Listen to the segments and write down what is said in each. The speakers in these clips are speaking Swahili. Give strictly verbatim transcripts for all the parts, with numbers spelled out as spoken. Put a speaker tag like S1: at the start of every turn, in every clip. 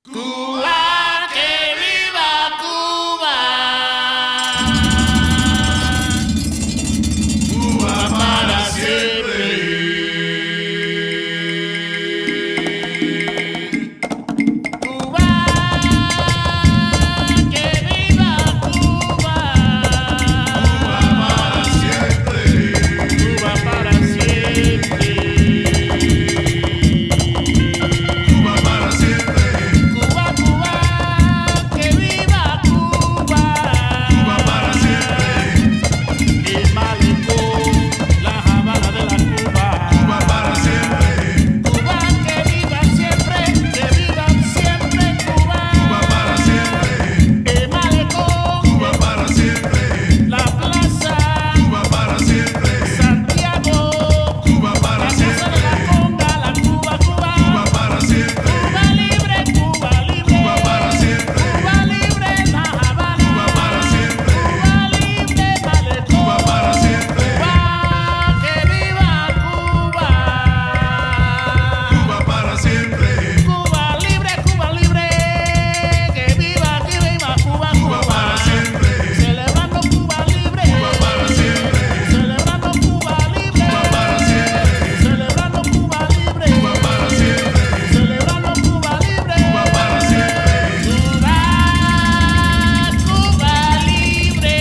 S1: Cuba, que viva Cuba. Cuba para siempre. Cuba, que viva Cuba. Cuba para siempre. Cuba para siempre. Cuba para siempre. Cuba, Cuba, que viva Cuba. Cuba para siempre. El malecón, la Habana de la Cuba. Cuba para siempre. Cuba, que viva siempre, que viva siempre Cuba. Cuba para siempre. El malecón, Cuba para siempre. La plaza, Cuba para siempre. Santiago, Cuba para siempre. La casa de la Conga, la Cuba, Cuba. Cuba para siempre. Cuba libre, Cuba libre. Cuba para siempre. Cuba libre, La Habana. Cuba para siempre. Cuba libre, malecón. Cuba para siempre. Cuba, que viva Cuba. Cuba para siempre. Cuba libre, Cuba libre. Que viva, que viva Cuba, Cuba para siempre. Celebrando Cuba libre. Cuba para siempre. Celebrando Cuba libre. Cuba para siempre. Celebrando Cuba libre. Cuba para siempre. Celebrando Cuba libre. Cuba para siempre. Cuba, Cuba libre.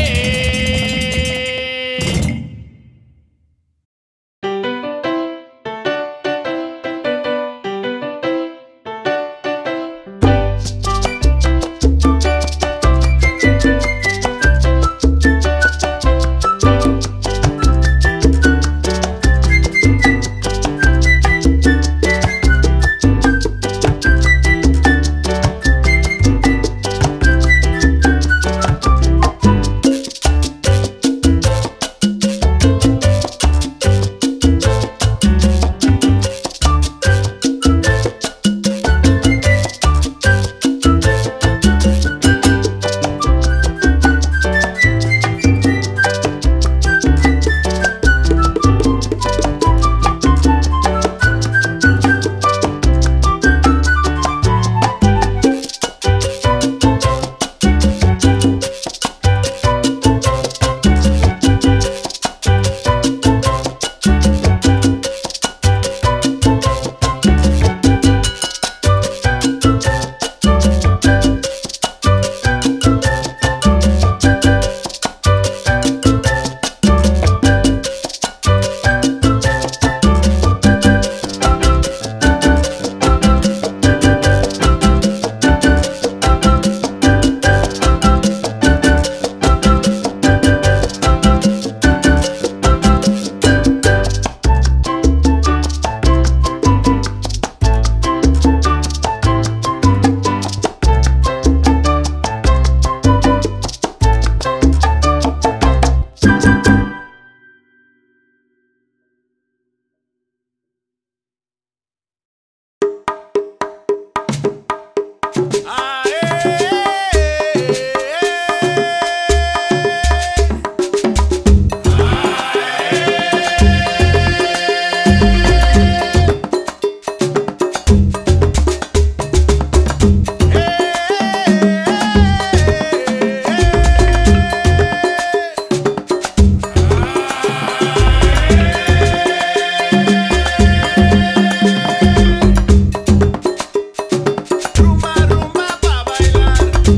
S1: Rumba, rumba pa' bailar.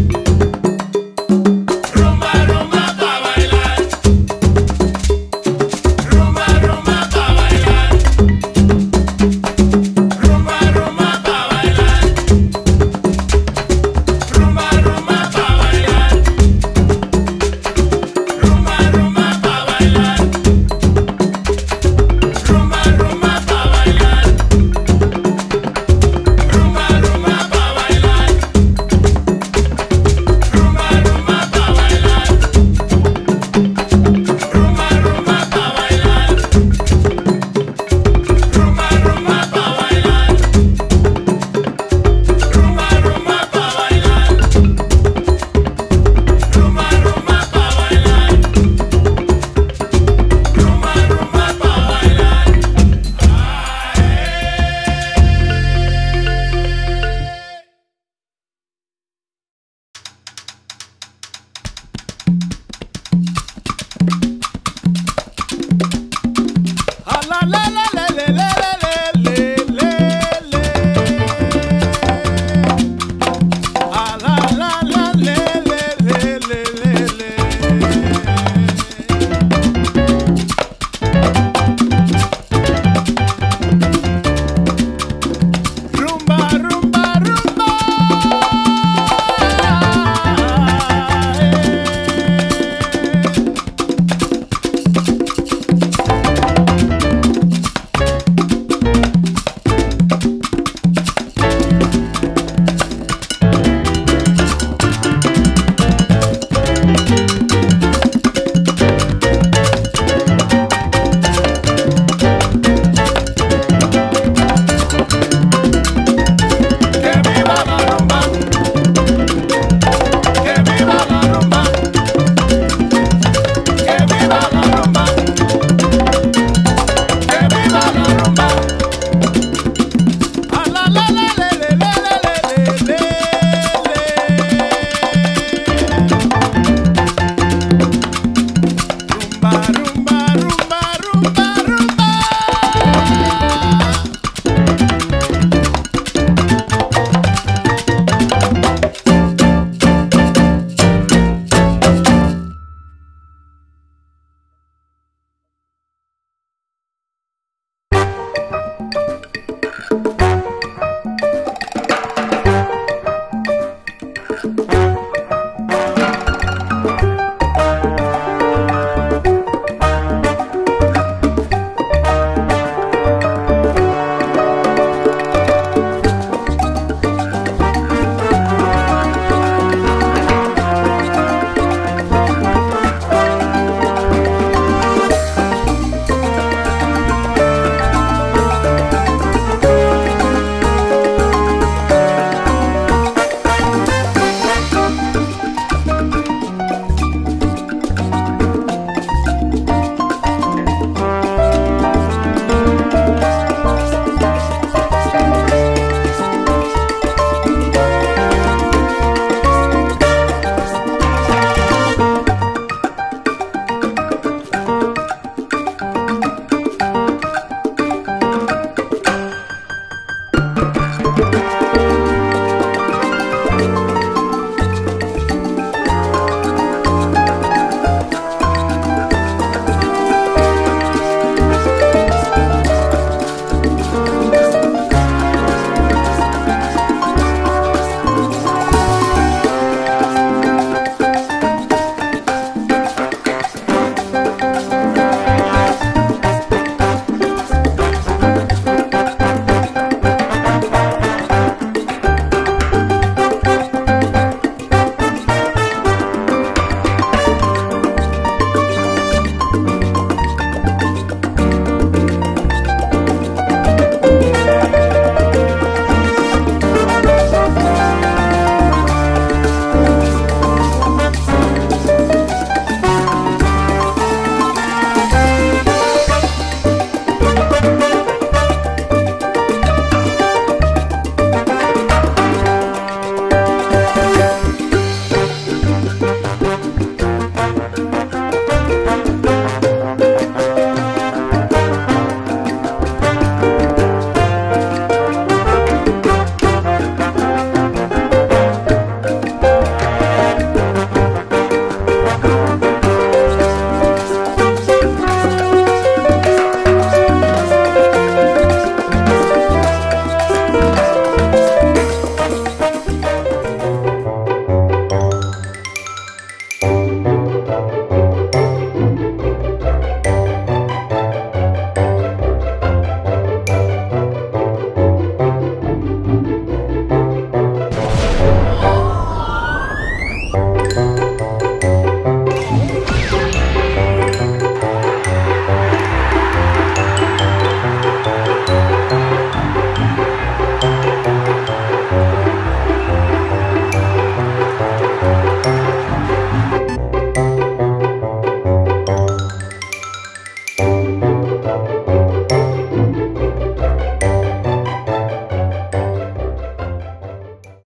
S1: Rumba, rumba pa' bailar. Rumba, rumba pa' bailar. Rumba, rumba pa' bailar.